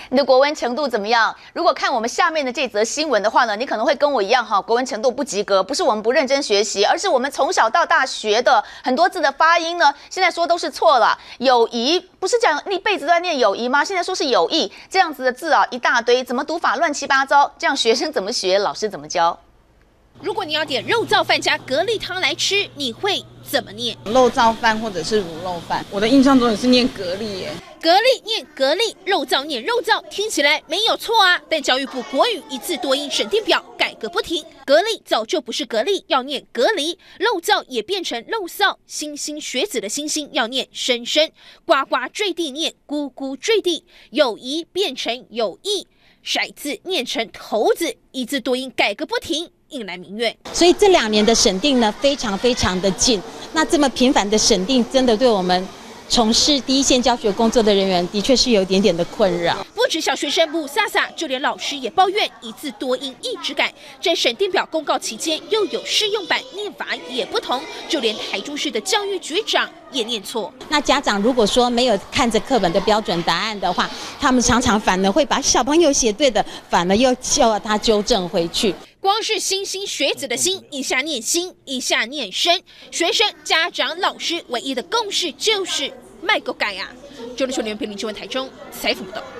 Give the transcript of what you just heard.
你的国文程度怎么样？如果看我们下面的这则新闻的话呢，你可能会跟我一样哈，国文程度不及格，不是我们不认真学习，而是我们从小到大学的很多字的发音呢，现在说都是错了。友谊不是讲一辈子都在念友谊吗？现在说是友谊，这样子的字啊一大堆，怎么读法乱七八糟？这样学生怎么学？老师怎么教？ 如果你要点肉燥饭加蛤蜊汤来吃，你会怎么念？ 肉燥饭或者是卤肉饭，我的印象中也是念蛤蜊耶。 蛤蜊念蛤蜊，肉燥念肉燥，听起来没有错啊。但教育部国语一字多音审定表改革不停，蛤蜊早就不是蛤蜊，要念蛤蜊；肉燥也变成肉臊，莘莘学子的莘莘要念莘莘，呱呱坠地念咕咕坠地，友谊变成友谊，骰子念成骰子，一字多音改革不停。引来民怨， 所以这2年的审定呢，非常的紧。那这么频繁的审定，真的对我们从事第一线教学工作的人员，的确是有一点点的困扰。 不止小学生不飒飒，就连老师也抱怨一字多音一直改。在审定表公告期间，又有适用版念法也不同，就连台中市的教育局长也念错。 那家长如果说没有看着课本的标准答案的话，他们常常反而会把小朋友写对的，反而又叫他纠正回去。 光是莘莘学子的莘，一下念心，一下念生，学生、家长、老师唯一的共识就是卖个改啊！969联合新闻台中采访报道。